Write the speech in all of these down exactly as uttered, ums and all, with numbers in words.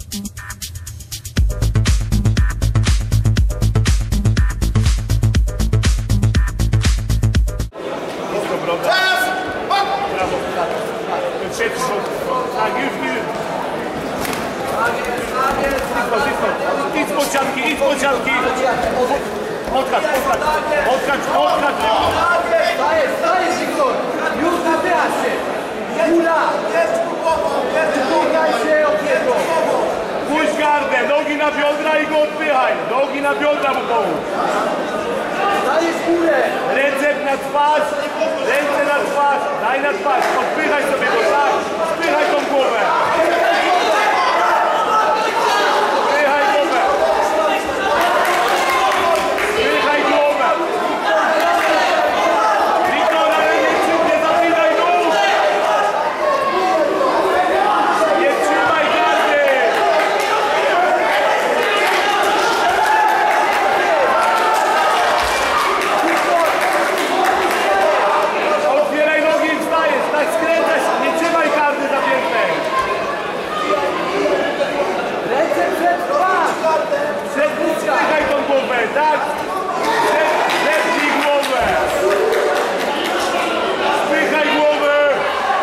Tak, już, już. Idź z bocianki, idź z bocianki. Odkacz, odkacz, odkacz, odkacz. Stajesz, stajesz, Wiktor. Już napychasz się. Góra. Wyciągaj się od niego. Puść gardę, nogi na biodra i go odpychaj. Nogi na biodra mu połóż. Stajesz górę. Ręce na twarz, ręce na twarz. Daj na twarz, odpychaj sobie go, tak. Odpychaj tą głowę. Tak! Zepnij głowę! Spychaj głowę!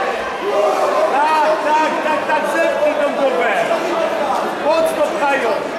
Tak, tak, tak, tak, zepnij tą głowę! Mocno pchają!